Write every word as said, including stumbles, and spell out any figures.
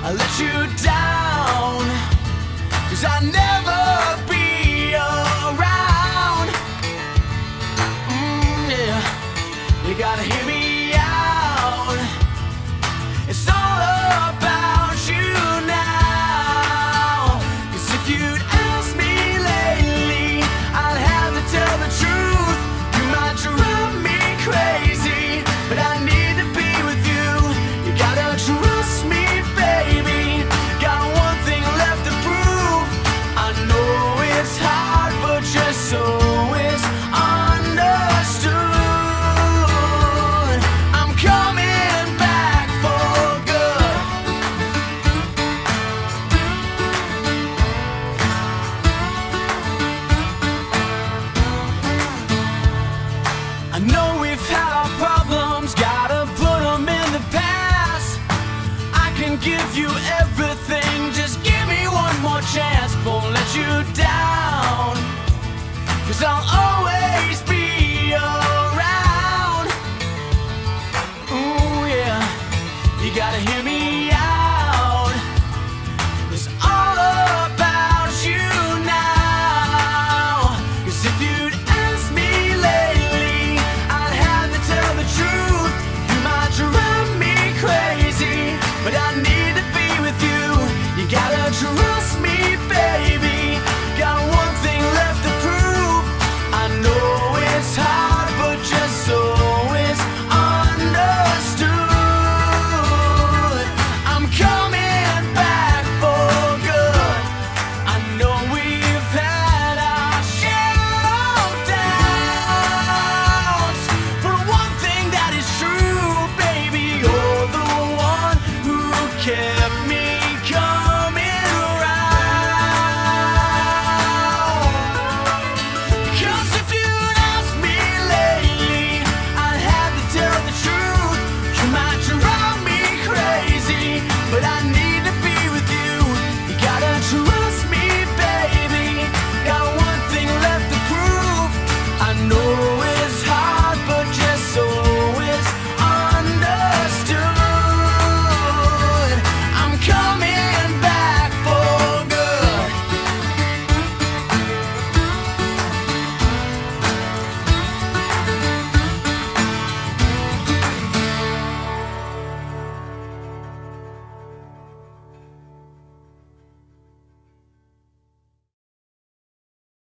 I let you down, 'cause I'll never be around. Mm, yeah, you gotta hear me out. It's all about you now. 'Cause if you'd asked me lately, I'd have to tell the truth. You might drive me crazy, but I need to be with you. You gotta trust me, baby. Got one thing left to prove. I know it's hard, but just so it's understood, I'm coming back for good. I know we've had our problems, gotta put them in the past. I can give you everything, just give me one more chance. Won't let you down, 'cause I'll always be around. Ooh yeah, you gotta hear me